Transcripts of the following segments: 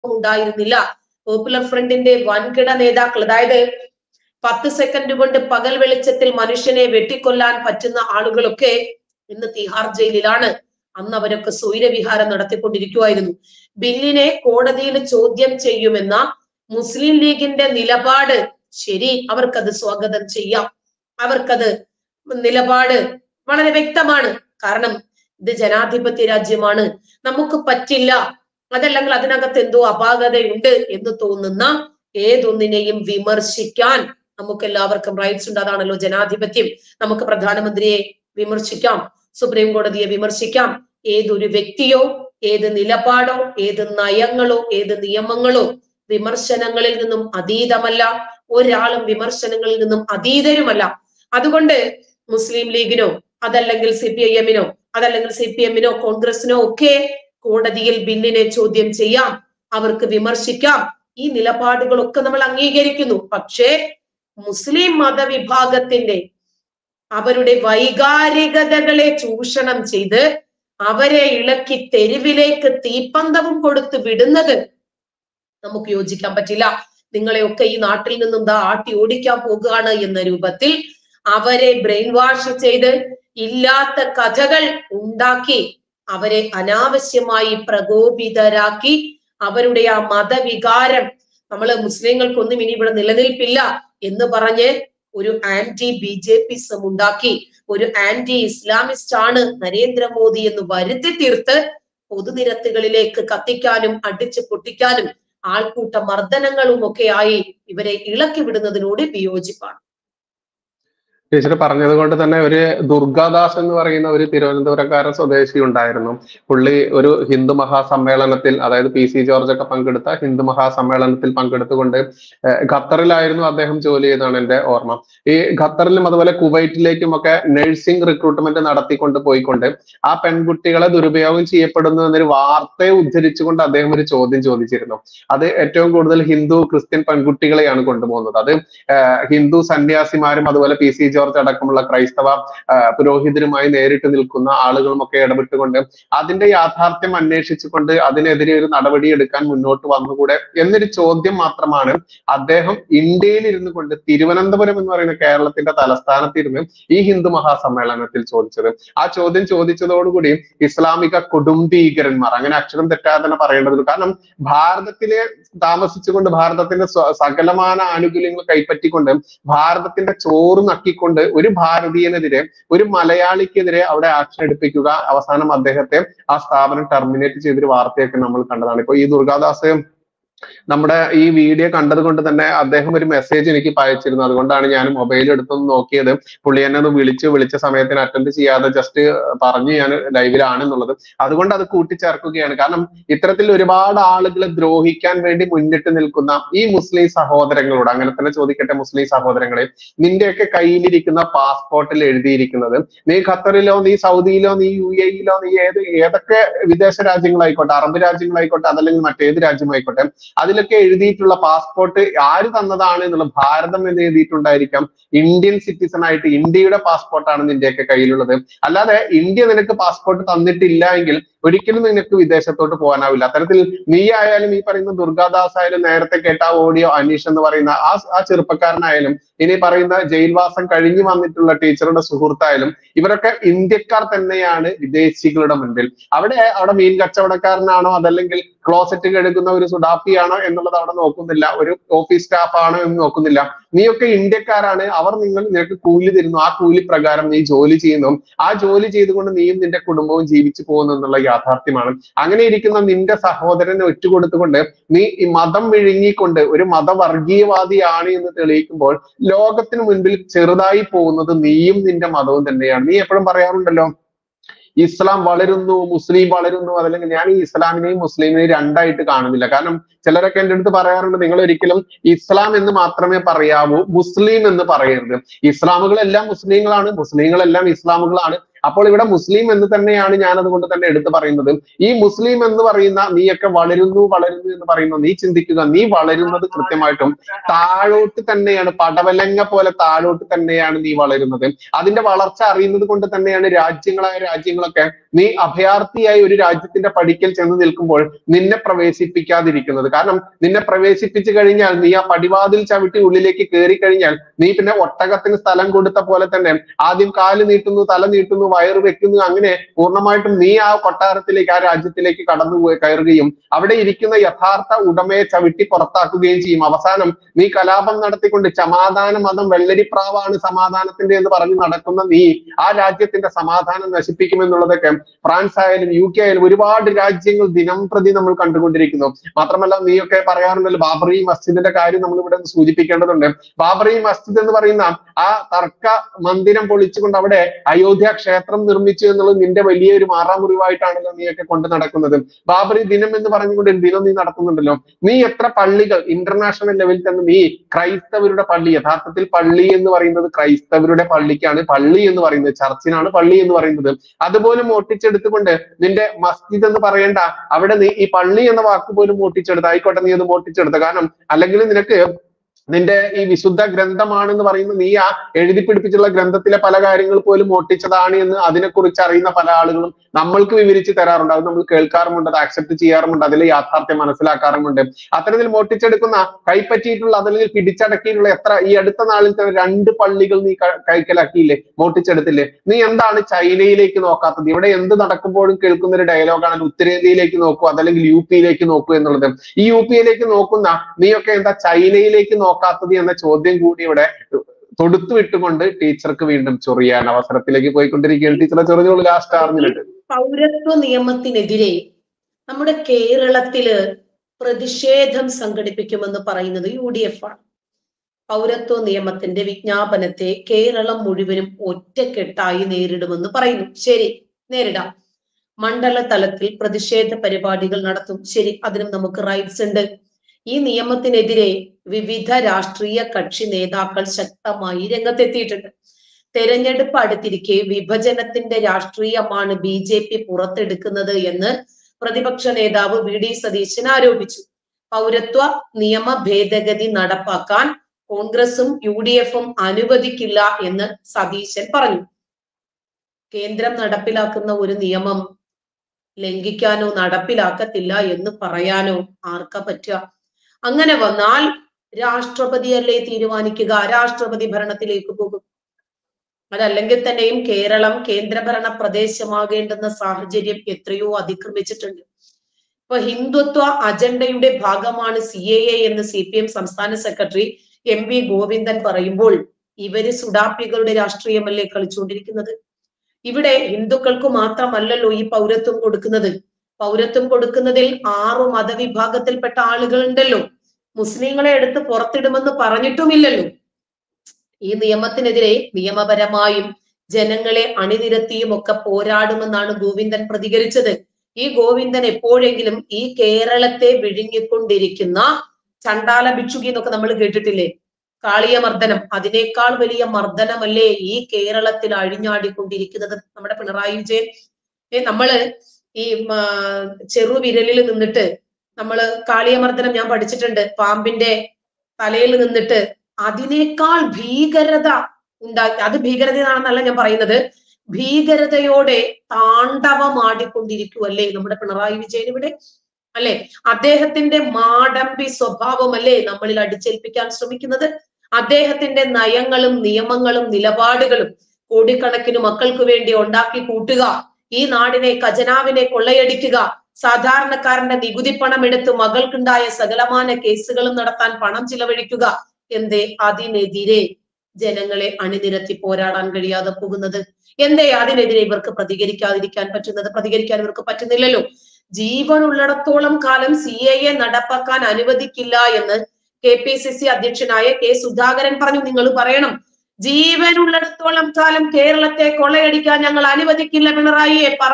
ഉണ്ടായിരുന്നില്ല. പോപ്പുലർ ഫ്രണ്ടിന്റെ വൻകിട നേതാക്കൾ, അതായത് 10 സെക്കൻഡ് കൊണ്ട് പകൽ വെളിച്ചത്തിൽ മനുഷ്യനെ വെട്ടിക്കൊല്ലാൻ പറ്റുന്ന ആളുകളൊക്കെ ഇന്ന് തിഹാർ ജയിലിലാണ്. അന്ന് അവരൊക്കെ സ്വൈരവിഹാരം നടത്തിക്കൊണ്ടിരിക്കുമായിരുന്നു. ബില്ലിനെ കോടതിയിൽ ചോദ്യം ചെയ്യുമെന്ന മുസ്ലിം ലീഗിന്റെ നിലപാട് ശരി, അവർക്കത് സ്വാഗതം ചെയ്യാം. അവർക്കത് നിലപാട് വളരെ വ്യക്തമാണ്. കാരണം ഇത് ജനാധിപത്യ രാജ്യമാണ്. നമുക്ക് പറ്റില്ല, അതല്ലെങ്കിൽ അതിനകത്ത് എന്തോ അപാകതയുണ്ട് എന്ന് തോന്നുന്ന ഏതൊന്നിനെയും വിമർശിക്കാൻ നമുക്ക് എല്ലാവർക്കും റൈറ്റ്സ് ഉണ്ട്. അതാണല്ലോ ജനാധിപത്യം. നമുക്ക് പ്രധാനമന്ത്രിയെ വിമർശിക്കാം, സുപ്രീം കോടതിയെ വിമർശിക്കാം. ഏതൊരു വ്യക്തിയോ ഏത് നിലപാടോ ഏത് നയങ്ങളോ ഏത് നിയമങ്ങളോ വിമർശനങ്ങളിൽ നിന്നും അതീതമല്ല. ഒരാളും വിമർശനങ്ങളിൽ നിന്നും അതീതരുമല്ല. അതുകൊണ്ട് മുസ്ലിം ലീഗിനോ അതല്ലെങ്കിൽ CPIM-നോ അതല്ലെങ്കിൽ CPM-നോ കോൺഗ്രസിനോ ഒക്കെ കോടതിയിൽ ബില്ലിനെ ചോദ്യം ചെയ്യാം, അവർക്ക് വിമർശിക്കാം. ഈ നിലപാടുകളൊക്കെ നമ്മൾ അംഗീകരിക്കുന്നു. പക്ഷേ മുസ്ലിം മതവിഭാഗത്തിന്റെ അവരുടെ വൈകാരികതകളെ ചൂഷണം ചെയ്ത് അവരെ ഇളക്കി തെരുവിലേക്ക് തീപ്പന്തവും കൊടുത്ത് വിടുന്നത് നമുക്ക് യോജിക്കാൻ പറ്റില്ല. നിങ്ങളെയൊക്കെ ഈ നാട്ടിൽ നിന്നും ആട്ടി ഓടിക്കാൻ പോകുകയാണ് എന്ന രൂപത്തിൽ അവരെ ബ്രെയിൻ വാഷ് ചെയ്ത് ഇല്ലാത്ത കഥകൾ ഉണ്ടാക്കി അവരെ അനാവശ്യമായി പ്രകോപിതരാക്കി അവരുടെ ആ മതവികാരം, നമ്മള് മുസ്ലിങ്ങൾക്കൊന്നും ഇനി ഇവിടെ നിലനിൽപ്പില്ല എന്ന് പറഞ്ഞ് ഒരു ആന്റി BJPism ഉണ്ടാക്കി, ഒരു ആന്റി ഇസ്ലാമിസ്റ്റ് ആണ് നരേന്ദ്രമോദി എന്ന് വരുത്തി തീർത്ത് പൊതുനിരത്തുകളിലേക്ക് കത്തിക്കാനും അടിച്ചു പൊട്ടിക്കാനും ആൾക്കൂട്ട മർദ്ദനങ്ങളും ഒക്കെ ആയി ഇവരെ ഇളക്കി വിടുന്നതിനോട് വിയോജിപ്പാണ്. ടീച്ചർ പറഞ്ഞത് കൊണ്ട് തന്നെ ഒരു ദുർഗാദാസ് എന്ന് പറയുന്ന ഒരു തിരുവനന്തപുരക്കാരൻ സ്വദേശി ഉണ്ടായിരുന്നു. പുള്ളി ഒരു ഹിന്ദു മഹാസമ്മേളനത്തിൽ, അതായത് PC ജോർജ് ഒക്കെ പങ്കെടുത്ത ഹിന്ദു മഹാസമ്മേളനത്തിൽ പങ്കെടുത്തുകൊണ്ട് ഖത്തറിലായിരുന്നു അദ്ദേഹം ജോലി ചെയ്തതാണ് എന്റെ ഓർമ്മ. ഈ ഖത്തറിലും അതുപോലെ കുവൈറ്റിലേക്കും ഒക്കെ നഴ്സിംഗ് റിക്രൂട്ട്മെന്റ് നടത്തിക്കൊണ്ട് പോയിക്കൊണ്ട് ആ പെൺകുട്ടികളെ ദുരുപയോഗം ചെയ്യപ്പെടുന്നു എന്നൊരു വാർത്തയെ ഉദ്ധരിച്ചുകൊണ്ട് അദ്ദേഹം ഒരു ചോദ്യം ചോദിച്ചിരുന്നു. അത് ഏറ്റവും കൂടുതൽ ഹിന്ദു ക്രിസ്ത്യൻ പെൺകുട്ടികളെയാണ് കൊണ്ടുപോകുന്നത്. അത് ഹിന്ദു സന്യാസിമാരും അതുപോലെ PC ജോർജ് അടക്കമുള്ള ക്രൈസ്തവ പുരോഹിതരുമായി നേരിട്ട് നിൽക്കുന്ന ആളുകളും ഒക്കെ ഇടപെട്ടുകൊണ്ട് അതിന്റെ യാഥാർത്ഥ്യം അന്വേഷിച്ചുകൊണ്ട് അതിനെതിരെ ഒരു നടപടി എടുക്കാൻ മുന്നോട്ട് വന്നുകൂടെ എന്നൊരു ചോദ്യം മാത്രമാണ് അദ്ദേഹം ഇന്ത്യയിൽ ഇരുന്നു കൊണ്ട് തിരുവനന്തപുരം എന്ന് പറയുന്ന കേരളത്തിന്റെ തലസ്ഥാനത്തിരുന്ന് ഈ ഹിന്ദു മഹാസമ്മേളനത്തിൽ ചോദിച്ചത്. ആ ചോദ്യം ചോദിച്ചതോടുകൂടി ഇസ്ലാമിക കൊടുംഭീകരന്മാർ, അങ്ങനെ അക്ഷരം തെറ്റാതെ തന്നെ പറയേണ്ടതുള്ളൂ, കാരണം ഭാരതത്തിലെ താമസിച്ചുകൊണ്ട് ഭാരതത്തിന്റെ സകലമാന ആനുകൂല്യങ്ങൾ കൈപ്പറ്റിക്കൊണ്ട് ഭാരതത്തിന്റെ ചോറ് നക്കിക്കൊണ്ട് ഒരു ഭാരതീയനെതിരെ ഒരു മലയാളിക്കെതിരെ അവിടെ ആക്ഷൻ എടുപ്പിക്കുക, അവസാനം അദ്ദേഹത്തെ ആ സ്ഥാപനം ടെർമിനേറ്റ് ചെയ്തൊരു വാർത്തയൊക്കെ നമ്മൾ കണ്ടതാണ്. ഇപ്പൊ ഈ ദുർഗാദാസ് നമ്മുടെ ഈ വീഡിയോ കണ്ടത് കൊണ്ട് തന്നെ അദ്ദേഹം ഒരു മെസ്സേജ് എനിക്ക് അയച്ചിരുന്നു. അതുകൊണ്ടാണ് ഞാൻ മൊബൈൽ എടുത്തൊന്ന് നോക്കിയത്. പുള്ളി എന്നെ ഒന്ന് വിളിച്ച സമയത്തിന് അറ്റൻഡ് ചെയ്യാതെ ജസ്റ്റ് പറഞ്ഞു ഞാൻ ലൈവിലാണെന്നുള്ളത്. അതുകൊണ്ട് അത് കൂട്ടിച്ചേർക്കുകയാണ്. കാരണം ഇത്തരത്തിൽ ഒരുപാട് ആളുകളെ ദ്രോഹിക്കാൻ വേണ്ടി മുന്നിട്ട് നിൽക്കുന്ന ഈ മുസ്ലിം സഹോദരങ്ങളോട് അങ്ങനെ തന്നെ ചോദിക്കട്ടെ, മുസ്ലിം സഹോദരങ്ങളെ, നിന്റെയൊക്കെ കയ്യിലിരിക്കുന്ന പാസ്പോർട്ടിൽ എഴുതിയിരിക്കുന്നത് നീ ഖത്തറിലോ നീ സൗദിയിലോ നീ UAE-ലോ നീ ഏതൊക്കെ വിദേശ രാജ്യങ്ങളായിക്കോട്ടെ, അറബ് രാജ്യങ്ങളായിക്കോട്ടെ, അതല്ലെങ്കിൽ മറ്റേത് രാജ്യമായിക്കോട്ടെ, അതിലൊക്കെ എഴുതിയിട്ടുള്ള പാസ്പോർട്ട് ആര് തന്നതാണ് എന്നുള്ള ഭാരതം എന്ന് എഴുതിയിട്ടുണ്ടായിരിക്കാം. ഇന്ത്യൻ സിറ്റിസൺ ആയിട്ട് ഇന്ത്യയുടെ പാസ്പോർട്ടാണ് നിന്റെയൊക്കെ കയ്യിലുള്ളത്. അല്ലാതെ ഇന്ത്യ നിനക്ക് പാസ്പോർട്ട് തന്നിട്ടില്ല എങ്കിൽ ഒരിക്കലും നിനക്ക് വിദേശത്തോട്ട് പോകാനാവില്ല. അത്തരത്തിൽ നീ ആയാലും ഈ പറയുന്ന ദുർഗാദാസ് ആയാലും നേരത്തെ കേട്ട ഓഡിയോ അനീഷ് എന്ന് പറയുന്ന ആ ചെറുപ്പക്കാരനായാലും ഇനി പറയുന്ന ജയിൽവാസം കഴിഞ്ഞു വന്നിട്ടുള്ള ടീച്ചറുടെ സുഹൃത്തായാലും ഇവരൊക്കെ ഇന്ത്യക്കാർ തന്നെയാണ് വിദേശികളുടെ മുൻപിൽ. അവിടെ മീൻ കച്ചവടക്കാരനാണോ അതല്ലെങ്കിൽ ക്ലോസറ്റ് കഴുകുന്ന ഒരു സുഡാപ്പിയാണോ എന്നുള്ളത് അവിടെ നോക്കുന്നില്ല, ഒരു ഓഫീസ് സ്റ്റാഫ് ആണോ എന്ന് നോക്കുന്നില്ല. നീയൊക്കെ ഇന്ത്യക്കാരാണ്, അവർ നിനക്ക് കൂലി തരുന്നു, ആ കൂലി പ്രകാരം നീ ജോലി ചെയ്യുന്നു, ആ ജോലി ചെയ്തുകൊണ്ട് നീയും നിന്റെ കുടുംബവും ജീവിച്ചു പോകുന്നു എന്നുള്ള യാഥാർത്ഥ്യമാണ്. അങ്ങനെ ഇരിക്കുന്ന നിന്റെ സഹോദരനെ ഒറ്റുകൊടുത്തുകൊണ്ട് നീ ഈ മതം വിഴുങ്ങിക്കൊണ്ട് ഒരു മതവർഗീയവാദിയാണ് എന്ന് തെളിയിക്കുമ്പോൾ ലോകത്തിന് മുൻപിൽ ചെറുതായി പോകുന്നത് നീയും നിന്റെ മതവും തന്നെയാണ്. നീ എപ്പോഴും പറയാറുണ്ടല്ലോ ഇസ്ലാം വളരുന്നു മുസ്ലിം വളരുന്നു, അതല്ലെങ്കിൽ ഞാൻ ഈ ഇസ്ലാമിനെയും മുസ്ലിമിനെയും രണ്ടായിട്ട് കാണുന്നില്ല. കാരണം ചിലരൊക്കെ എൻ്റെ അടുത്ത് പറയാറുണ്ട്, നിങ്ങൾ ഒരിക്കലും ഇസ്ലാം എന്ന് മാത്രമേ പറയാവൂ, മുസ്ലിം എന്ന് പറയരുത്. ഇസ്ലാമുകളെല്ലാം മുസ്ലിങ്ങളാണ്, മുസ്ലിങ്ങളെല്ലാം ഇസ്ലാമുകളാണ്. അപ്പോൾ ഇവിടെ മുസ്ലിം എന്ന് തന്നെയാണ് ഞാൻ അതുകൊണ്ട് തന്നെ എടുത്തു പറയുന്നത്. ഈ മുസ്ലിം എന്ന് പറയുന്ന നീയൊക്കെ വളരുന്നു എന്ന് പറയുന്നു, നീ ചിന്തിക്കുക, നീ വളരുന്നത് കൃത്യമായിട്ടും താഴോട്ട് തന്നെയാണ്, പടവലങ്ങ പോലെ താഴോട്ട് തന്നെയാണ് നീ വളരുന്നത്. അതിന്റെ വളർച്ച അറിയുന്നത് കൊണ്ട് തന്നെയാണ് രാജ്യങ്ങളൊക്കെ നീ അഭയാർത്ഥിയായി ഒരു രാജ്യത്തിന്റെ പടിക്കൽ ചെന്ന് നിൽക്കുമ്പോൾ നിന്നെ പ്രവേശിപ്പിക്കാതിരിക്കുന്നത്? കാരണം നിന്നെ പ്രവേശിപ്പിച്ചു കഴിഞ്ഞാൽ നീ ആ പടിവാതിൽ ചവിട്ടി ഉള്ളിലേക്ക് കയറി കഴിഞ്ഞാൽ നീ പിന്നെ ഒട്ടകത്തിന് സ്ഥലം കൊടുത്ത പോലെ തന്നെ ആദ്യം കാല് നീട്ടുന്നു, തല നീട്ടുന്നു, വയറ് വെക്കുന്നു, അങ്ങനെ പൂർണ്ണമായിട്ടും നീ ആ കൊട്ടാരത്തിലേക്ക്, ആ രാജ്യത്തിലേക്ക് കയറുകയും അവിടെ ഇരിക്കുന്ന യഥാർത്ഥ ഉടമയെ ചവിട്ടി പുറത്താക്കുകയും ചെയ്യും. അവസാനം നീ കലാപം നടത്തിക്കൊണ്ട് സമാധാന മതം വെള്ളരിപ്രാവാണ് സമാധാനത്തിന്റെ എന്ന് പറഞ്ഞ് നടക്കുന്ന നീ ആ രാജ്യത്തിന്റെ സമാധാനം നശിപ്പിക്കുമെന്നുള്ളതൊക്കെ ഫ്രാൻസ് ആയാലും UK ആയാലും ഒരുപാട് രാജ്യങ്ങൾ ദിനം പ്രതി നമ്മൾ കണ്ടുകൊണ്ടിരിക്കുന്നു. മാത്രമല്ല നീയൊക്കെ പറയാറുണ്ടല്ലോ ബാബറി മസ്ജിദിന്റെ കാര്യം നമ്മൾ ഇവിടെ സൂചിപ്പിക്കേണ്ടതുണ്ട്. ബാബറി മസ്ജിദ് എന്ന് പറയുന്ന ആ തർക്ക മന്ദിരം പൊളിച്ചുകൊണ്ട് അവിടെ അയോധ്യ ക്ഷേത്രം നിർമ്മിച്ചു എന്നുള്ളത് നിന്റെ വലിയൊരു മാറാമുറിവായിട്ടാണല്ലോ നീയൊക്കെ കൊണ്ട് നടക്കുന്നത്. ബാബറി ദിനം എന്ന് പറഞ്ഞുകൊണ്ട് ഒരു ദിനം നീ നടത്തുന്നുണ്ടല്ലോ. നീ എത്ര പള്ളികൾ ഇന്റർനാഷണൽ ലെവലിൽ തന്നെ നീ ക്രൈസ്തവരുടെ പള്ളി, യഥാർത്ഥത്തിൽ പള്ളി എന്ന് പറയുന്നത് ക്രൈസ്തവരുടെ പള്ളിക്കാണ് പള്ളി എന്ന് പറയുന്നത്, ചർച്ചിനാണ് പള്ളി എന്ന് പറയുന്നത്. അതുപോലും മോട്ടിച്ചെടുത്തുകൊണ്ട് നിന്റെ മസ്ജിദ് എന്ന് പറയേണ്ട അവിടെ നീ ഈ പള്ളി എന്ന വാക്ക് പോലും മോട്ടിച്ചെടുത്ത്, ആയിക്കോട്ടെ നീ അത് മോട്ടിച്ചെടുത്ത. കാരണം അല്ലെങ്കിൽ നിനക്ക് നിന്റെ ഈ വിശുദ്ധ ഗ്രന്ഥമാണെന്ന് പറയുന്ന നീ ആ എഴുതി പിടിപ്പിച്ചുള്ള ഗ്രന്ഥത്തിലെ പല കാര്യങ്ങൾ പോലും മോട്ടിച്ചതാണ് എന്ന് അതിനെക്കുറിച്ച് അറിയുന്ന പല ആളുകളും നമ്മൾക്ക് വിവരിച്ച് തരാറുണ്ട്. അത് നമ്മൾ കേൾക്കാറുമുണ്ട്, അത് ആക്സെപ്റ്റ് ചെയ്യാറുമുണ്ട്, അതിലെ യാഥാർത്ഥ്യം മനസ്സിലാക്കാറുമുണ്ട്. അത്തരത്തിൽ മോട്ടിച്ചെടുക്കുന്ന, കൈപ്പറ്റിയിട്ടുള്ള അതല്ലെങ്കിൽ പിടിച്ചടക്കിയിട്ടുള്ള എത്ര ഈ അടുത്ത നാളിൽ തന്നെ 2 പള്ളികൾ നീ കൈക്കലാക്കിയില്ലേ, മോട്ടിച്ചെടുത്തില്ലേ? നീ എന്താണ് ചൈനയിലേക്ക് നോക്കാത്തത്? ഇവിടെ എന്ത് നടക്കുമ്പോഴും കേൾക്കുന്ന ഒരു ഡയലോഗാണ് ഉത്തരേന്ത്യയിലേക്ക് നോക്കൂ അതല്ലെങ്കിൽ UP-യിലേക്ക് നോക്കൂ എന്നുള്ളത്. ഈ UP-യിലേക്ക് നോക്കുന്ന നീയൊക്കെ എന്താ ചൈനയിലേക്ക് നോക്കാത്തത് എന്ന ചോദ്യം കൂടി ഇവിടെ തൊടുത്തു വിട്ടുകൊണ്ട് ടീച്ചർക്ക് വീണ്ടും ചൊറിയാൻ അവസരത്തിലേക്ക് പോയിക്കൊണ്ടിരിക്കുകയാണ്. ടീച്ചറെ ചൊറിഞ്ഞോളൂ, ലാസ്റ്റ് 6 മിനിറ്റ്. പൗരത്വ നിയമത്തിനെതിരെ നമ്മുടെ കേരളത്തില് പ്രതിഷേധം സംഘടിപ്പിക്കുമെന്ന് പറയുന്നത് UDF ആണ്. പൗരത്വ നിയമത്തിന്റെ വിജ്ഞാപനത്തെ കേരളം മുഴുവനും ഒറ്റക്കെട്ടായി നേരിടുമെന്ന് പറയുന്നു. ശരി, നേരിടാം. മണ്ഡല തലത്തിൽ പ്രതിഷേധ പരിപാടികൾ നടത്തും. ശരി, അതിനും നമുക്ക് റൈറ്റ്സ് ഉണ്ട്. ഈ നിയമത്തിനെതിരെ വിവിധ രാഷ്ട്രീയ കക്ഷി നേതാക്കൾ ശക്തമായി രംഗത്തെത്തിയിട്ടുണ്ട്. തെരഞ്ഞെടുപ്പ് അടുത്തിരിക്കെ വിഭജനത്തിന്റെ രാഷ്ട്രീയമാണ് BJP പുറത്തെടുക്കുന്നത് എന്ന് പ്രതിപക്ഷ നേതാവ് VD സതീശൻ ആരോപിച്ചു. പൗരത്വ നിയമ ഭേദഗതി നടപ്പാക്കാൻ കോൺഗ്രസും UDF-ഉം അനുവദിക്കില്ല എന്ന് സതീശൻ പറഞ്ഞു. കേന്ദ്രം നടപ്പിലാക്കുന്ന ഒരു നിയമം ലംഘിക്കാനോ നടപ്പിലാക്കത്തില്ല എന്ന് പറയാനോ ആർക്കാ പറ്റുക? അങ്ങനെ വന്നാൽ രാഷ്ട്രപതിയല്ലേ തീരുമാനിക്കുക, രാഷ്ട്രപതി ഭരണത്തിലേക്ക് പോകും. അതല്ലെങ്കിൽ തന്നെയും കേരളം കേന്ദ്രഭരണ പ്രദേശമാകേണ്ടുന്ന സാഹചര്യം എത്രയോ അതിക്രമിച്ചിട്ടുണ്ട്. ഇപ്പൊ ഹിന്ദുത്വ അജണ്ടയുടെ ഭാഗമാണ് CAA എന്ന് CPM സംസ്ഥാന സെക്രട്ടറി MV ഗോവിന്ദൻ പറയുമ്പോൾ ഇവര് സുഡാപ്പികളുടെ രാഷ്ട്രീയമല്ലേ കളിച്ചുകൊണ്ടിരിക്കുന്നത്? ഇവിടെ ഹിന്ദുക്കൾക്ക് മാത്രമല്ലല്ലോ ഈ പൗരത്വം കൊടുക്കുന്നത്. പൗരത്വം കൊടുക്കുന്നതിൽ 6 മതവിഭാഗത്തിൽപ്പെട്ട ആളുകൾ ഉണ്ടല്ലോ. മുസ്ലിങ്ങളെ എടുത്ത് പുറത്തിടുമെന്ന് പറഞ്ഞിട്ടുമില്ലല്ലോ. ഈ നിയമത്തിനെതിരെ നിയമപരമായും ജനങ്ങളെ അണിനിരത്തിയും ഒക്കെ പോരാടുമെന്നാണ് ഗോവിന്ദൻ പ്രതികരിച്ചത്. ഈ ഗോവിന്ദൻ എപ്പോഴെങ്കിലും ഈ കേരളത്തെ വിഴുങ്ങിക്കൊണ്ടിരിക്കുന്ന ചണ്ടാല ഭിക്ഷുകി എന്നൊക്കെ നമ്മൾ കേട്ടിട്ടില്ലേ, കാളിയ മർദ്ദനം, അതിനേക്കാൾ വലിയ മർദ്ദനമല്ലേ ഈ കേരളത്തിൽ അഴിഞ്ഞാടിക്കൊണ്ടിരിക്കുന്നത് നമ്മുടെ പിണറായി വിജയൻ? നമ്മള് ഈ ചെറുവിരലിൽ നിന്നിട്ട് നമ്മള് കാളിയമർദ്ദനം ഞാൻ പഠിച്ചിട്ടുണ്ട്. പാമ്പിന്റെ തലയിൽ നിന്നിട്ട് അതിനേക്കാൾ ഭീകരത ഉണ്ടാക്കി, അത് ഭീകരതയാണെന്നല്ല ഞാൻ പറയുന്നത്, ഭീകരതയോടെ താണ്ഡവമാടിക്കൊണ്ടിരിക്കുവല്ലേ നമ്മുടെ പിണറായി വിജയൻ ഇവിടെ, അല്ലെ? അദ്ദേഹത്തിന്റെ മാടമ്പി സ്വഭാവമല്ലേ നമ്മളിൽ അടിച്ചേൽപ്പിക്കാൻ ശ്രമിക്കുന്നത്? അദ്ദേഹത്തിന്റെ നയങ്ങളും നിയമങ്ങളും നിലപാടുകളും കോടിക്കണക്കിന് മക്കൾക്ക് വേണ്ടി ഉണ്ടാക്കി കൂട്ടുക, ഈ നാടിനെ ഖജനാവിനെ കൊള്ളയടിക്കുക, സാധാരണക്കാരന്റെ നികുതി പണം എടുത്ത് മകൾക്കുണ്ടായ സകലമാന കേസുകളും നടത്താൻ പണം ചിലവഴിക്കുക, എന്തേ അതിനെതിരെ ജനങ്ങളെ അണിനിരത്തി പോരാടാൻ കഴിയാതെ പോകുന്നത്? എന്തേ അതിനെതിരെ ഇവർക്ക് പ്രതികരിക്കാതിരിക്കാൻ പറ്റുന്നത്? പ്രതികരിക്കാൻ ഇവർക്ക് പറ്റുന്നില്ലല്ലോ. ജീവൻ ഉള്ളിടത്തോളം കാലം CAA നടപ്പാക്കാൻ അനുവദിക്കില്ല എന്ന് KPCC അധ്യക്ഷനായ K സുധാകരൻ പറഞ്ഞു. നിങ്ങൾ പറയണം, ജീവൻ ഉള്ളിടത്തോളം കാലം കേരളത്തെ കൊള്ളയടിക്കാൻ ഞങ്ങൾ അനുവദിക്കില്ല പിണറായിയെ, പറ.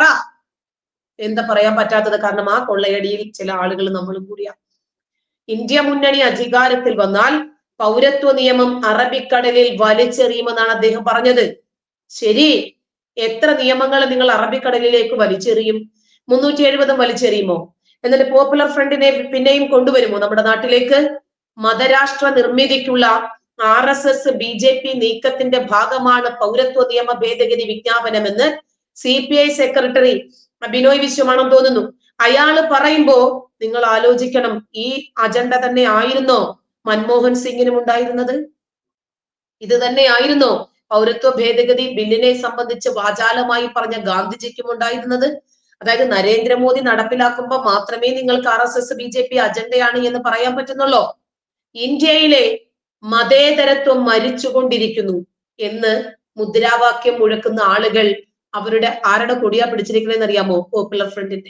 എന്താ പറയാൻ പറ്റാത്തത്? കാരണം ആ കൊള്ളയടിയിൽ ചില ആളുകൾ നമ്മളും കൂടിയാ. ഇന്ത്യ മുന്നണി അധികാരത്തിൽ വന്നാൽ പൗരത്വ നിയമം അറബിക്കടലിൽ വലിച്ചെറിയുമെന്നാണ് അദ്ദേഹം പറഞ്ഞത്. ശരി, എത്ര നിയമങ്ങൾ നിങ്ങൾ അറബിക്കടലിലേക്ക് വലിച്ചെറിയും? 370 വലിച്ചെറിയുമോ? എന്നിട്ട് പോപ്പുലർ ഫ്രണ്ടിനെ പിന്നെയും കൊണ്ടുവരുമോ നമ്മുടെ നാട്ടിലേക്ക്? മതരാഷ്ട്ര നിർമ്മിതിക്കുള്ള RSS BJP നീക്കത്തിന്റെ ഭാഗമാണ് പൗരത്വ നിയമ ഭേദഗതി വിജ്ഞാപനമെന്ന് CPI സെക്രട്ടറി ബിനോയ് വിശ്വമാണെന്ന് തോന്നുന്നു. അയാള് പറയുമ്പോ നിങ്ങൾ ആലോചിക്കണം, ഈ അജണ്ട തന്നെ ആയിരുന്നോ മൻമോഹൻ സിംഗിനും ഉണ്ടായിരുന്നത്? ഇത് തന്നെയായിരുന്നോ പൗരത്വ ഭേദഗതി ബില്ലിനെ സംബന്ധിച്ച് വാചാലമായി പറഞ്ഞ ഗാന്ധിജിക്കും ഉണ്ടായിരുന്നത്? അതായത് നരേന്ദ്രമോദി നടപ്പിലാക്കുമ്പോൾ മാത്രമേ നിങ്ങൾക്ക് RSS BJP അജണ്ടയാണ് എന്ന് പറയാൻ പറ്റുന്നുള്ളൂ. ഇന്ത്യയിലെ മതേതരത്വം മരിച്ചുകൊണ്ടിരിക്കുന്നു എന്ന് മുദ്രാവാക്യം മുഴക്കുന്ന ആളുകൾ അവരുടെ ആരുടെ കൊടിയാ പിടിച്ചിരിക്കണെന്ന് അറിയാമോ? പോപ്പുലർ ഫ്രണ്ടിന്റെ.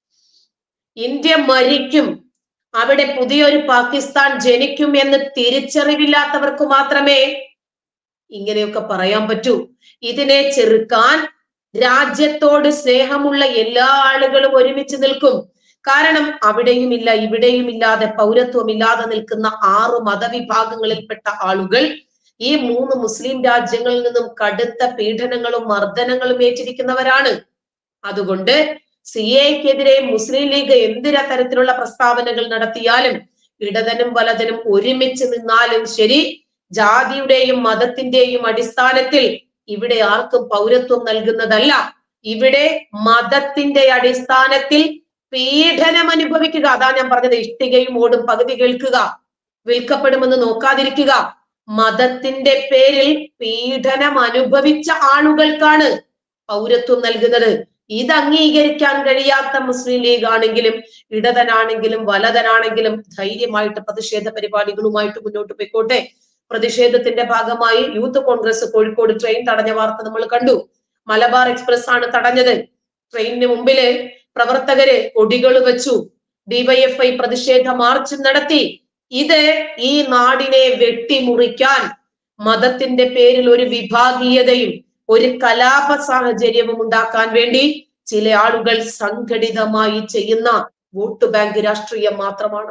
ഇന്ത്യ മരിക്കും, അവിടെ പുതിയൊരു പാകിസ്ഥാൻ ജനിക്കും എന്ന് തിരിച്ചറിവില്ലാത്തവർക്ക് മാത്രമേ ഇങ്ങനെയൊക്കെ പറയാൻ പറ്റൂ. ഇതിനെ ചെറുക്കാൻ രാജ്യത്തോട് സ്നേഹമുള്ള എല്ലാ ആളുകളും ഒരുമിച്ച് നിൽക്കും. കാരണം അവിടെയും ഇല്ല ഇവിടെയും ഇല്ലാതെ പൗരത്വമില്ലാതെ നിൽക്കുന്ന 6 മതവിഭാഗങ്ങളിൽപ്പെട്ട ആളുകൾ ഈ 3 മുസ്ലിം രാജ്യങ്ങളിൽ നിന്നും കടുത്ത പീഡനങ്ങളും മർദ്ദനങ്ങളും ഏറ്റിരിക്കുന്നവരാണ്. അതുകൊണ്ട് CAക്കെതിരെ മുസ്ലിം ലീഗ് എന്തിര തരത്തിലുള്ള പ്രസ്താവനകൾ നടത്തിയാലും ഇടതനും വലതനും ഒരുമിച്ച് നിന്നാലും ശരി, ജാതിയുടെയും മതത്തിന്റെയും അടിസ്ഥാനത്തിൽ ഇവിടെ ആർക്കും പൗരത്വം നൽകുന്നതല്ല. ഇവിടെ മതത്തിന്റെ അടിസ്ഥാനത്തിൽ പീഡനം അനുഭവിക്കുക. അതാ ഞാൻ പറഞ്ഞത്, ഇഷ്ടികയും ഓടും പകുതി കേൾക്കുക, വിൽക്കപ്പെടുമെന്ന് നോക്കാതിരിക്കുക. മതത്തിന്റെ പേരിൽ പീഡനം അനുഭവിച്ച ആളുകൾക്കാണ് പൗരത്വം നൽകുന്നത്. ഇത് അംഗീകരിക്കാൻ കഴിയാത്ത മുസ്ലിം ലീഗ് ആണെങ്കിലും ഇടതനാണെങ്കിലും വലതനാണെങ്കിലും ധൈര്യമായിട്ട് പ്രതിഷേധ പരിപാടികളുമായിട്ട് മുന്നോട്ട് പോയിക്കോട്ടെ. പ്രതിഷേധത്തിന്റെ ഭാഗമായി യൂത്ത് കോൺഗ്രസ് കോഴിക്കോട് ട്രെയിൻ തടഞ്ഞ വാർത്ത നമ്മൾ കണ്ടു. മലബാർ എക്സ്പ്രസ് ആണ് തടഞ്ഞത്. ട്രെയിനിന് മുമ്പില് പ്രവർത്തകര് കൊടികൾ വെച്ചു. DYFI പ്രതിഷേധ മാർച്ച് നടത്തി. ഇത് ഈ നാടിനെ വെട്ടിമുറിക്കാൻ, മതത്തിന്റെ പേരിൽ ഒരു വിഭാഗീയതയും ഒരു കലാപ സാഹചര്യവും ഉണ്ടാക്കാൻ വേണ്ടി ചില ആളുകൾ സംഘടിതമായി ചെയ്യുന്ന വോട്ട് ബാങ്ക് രാഷ്ട്രീയം മാത്രമാണ്.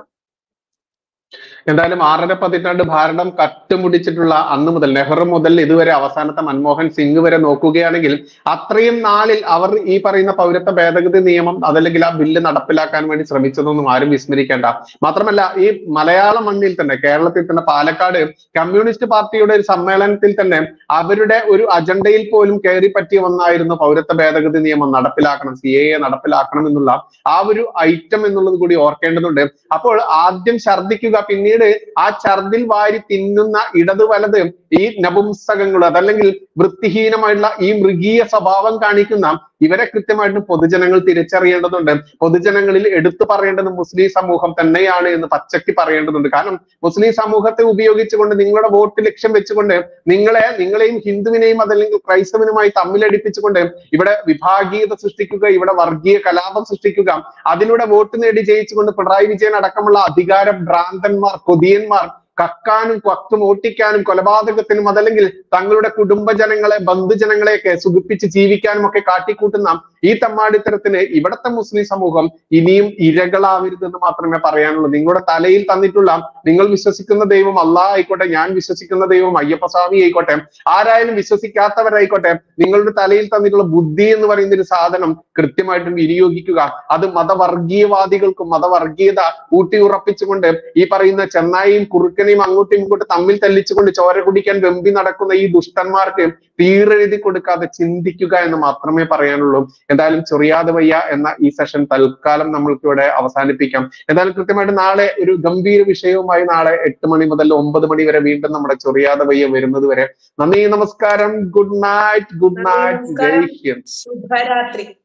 എന്തായാലും 6.5 പതിറ്റാണ്ട് ഭാരതം കട്ടുമുടിച്ചിട്ടുള്ള അന്ന് മുതൽ, നെഹ്റു മുതൽ ഇതുവരെ അവസാനത്തെ മൻമോഹൻ സിംഗ് വരെ നോക്കുകയാണെങ്കിൽ അത്രയും നാളിൽ അവർ ഈ പറയുന്ന പൗരത്വ ഭേദഗതി നിയമം അതല്ലെങ്കിൽ ആ ബില്ല് നടപ്പിലാക്കാൻ വേണ്ടി ശ്രമിച്ചതൊന്നും ആരും വിസ്മരിക്കേണ്ട. മാത്രമല്ല, ഈ മലയാള മണ്ണിൽ തന്നെ, കേരളത്തിൽ തന്നെ, പാലക്കാട് കമ്മ്യൂണിസ്റ്റ് പാർട്ടിയുടെ ഒരു സമ്മേളനത്തിൽ തന്നെ അവരുടെ ഒരു അജണ്ടയിൽ പോലും കയറി പറ്റിയ ഒന്നായിരുന്നു പൗരത്വ ഭേദഗതി നിയമം നടപ്പിലാക്കണം, CAA നടപ്പിലാക്കണം എന്നുള്ള ആ ഒരു ഐറ്റം എന്നുള്ളത് കൂടി ഓർക്കേണ്ടതുണ്ട്. അപ്പോൾ ആദ്യം ഛർദ്ദിക്കുക, പിന്നീട് ആ ഛർദിൽ വാരി തിന്നുന്ന ഇടത് വലത് ഈ നപുംസകങ്ങൾ അതല്ലെങ്കിൽ വൃത്തിഹീനമായിട്ടുള്ള ഈ മൃഗീയ സ്വഭാവം കാണിക്കുന്ന ഇവരെ കൃത്യമായിട്ട് പൊതുജനങ്ങൾ തിരിച്ചറിയേണ്ടതുണ്ട്. പൊതുജനങ്ങളിൽ എടുത്തു പറയേണ്ടത് മുസ്ലിം സമൂഹം തന്നെയാണ് എന്ന് പച്ചയ്ക്ക് പറയേണ്ടതുണ്ട്. കാരണം മുസ്ലിം സമൂഹത്തെ ഉപയോഗിച്ചുകൊണ്ട് നിങ്ങളുടെ വോട്ട് ലക്ഷ്യം വെച്ചുകൊണ്ട് നിങ്ങളെയും ഹിന്ദുവിനെയും അതല്ലെങ്കിൽ ക്രൈസ്തവനുമായി തമ്മിലടിപ്പിച്ചുകൊണ്ട് ഇവിടെ വിഭാഗീയത സൃഷ്ടിക്കുക, ഇവിടെ വർഗീയ കലാപം സൃഷ്ടിക്കുക, അതിലൂടെ വോട്ട് നേടി ജയിച്ചുകൊണ്ട് പിണറായി വിജയൻ അടക്കമുള്ള അധികാര ഭ്രാന്തന്മാർ, കൊതിയന്മാർ കക്കാനും കക്കും ഓട്ടിക്കാനും കൊലപാതകത്തിനും അതല്ലെങ്കിൽ തങ്ങളുടെ കുടുംബജനങ്ങളെ ബന്ധുജനങ്ങളെയൊക്കെ സുഖിപ്പിച്ച് ജീവിക്കാനും ഒക്കെ കാട്ടിക്കൂട്ടുന്ന ഈ തമ്മാടിത്തരത്തിന് ഇവിടത്തെ മുസ്ലിം സമൂഹം ഇനിയും ഇരകളാവരുതെന്ന് മാത്രമേ പറയാനുള്ളൂ. നിങ്ങളുടെ തലയിൽ തന്നിട്ടുള്ള, നിങ്ങൾ വിശ്വസിക്കുന്ന ദൈവം അള്ളാഹ് ആയിക്കോട്ടെ, ഞാൻ വിശ്വസിക്കുന്ന ദൈവം അയ്യപ്പസ്വാമി ആയിക്കോട്ടെ, ആരായാലും വിശ്വസിക്കാത്തവരായിക്കോട്ടെ, നിങ്ങളുടെ തലയിൽ തന്നിട്ടുള്ള ബുദ്ധി എന്ന് പറയുന്ന ഒരു സാധനം കൃത്യമായിട്ടും വിനിയോഗിക്കുക. അത് മതവർഗീയവാദികൾക്കും മതവർഗീയത ഊട്ടിയുറപ്പിച്ചുകൊണ്ട് ഈ പറയുന്ന ചെന്നായിയും കുറുക്കനെയും അങ്ങോട്ടും ഇങ്ങോട്ടും തമ്മിൽ തല്ലിച്ചുകൊണ്ട് ചോര കുടിക്കാൻ വെമ്പി നടക്കുന്ന ഈ ദുഷ്ടന്മാർക്ക് തീരെഴുതി കൊടുക്കാതെ ചിന്തിക്കുക എന്ന് മാത്രമേ പറയാനുള്ളൂ. എന്തായാലും ചൊറിയാതെ വയ്യ എന്ന ഈ സെഷൻ തൽക്കാലം നമ്മൾക്ക് ഇവിടെ അവസാനിപ്പിക്കാം. എന്തായാലും കൃത്യമായിട്ട് നാളെ ഒരു ഗംഭീര വിഷയവുമായി നാളെ 8 മണി മുതൽ 9 മണി വരെ വീണ്ടും നമ്മുടെ ചൊറിയാതെ വയ്യ വരുന്നത് വരെ നന്ദി, നമസ്കാരം, ഗുഡ് നൈറ്റ്, ജയ് ഹിന്ദ്, ശുഭരാത്രി.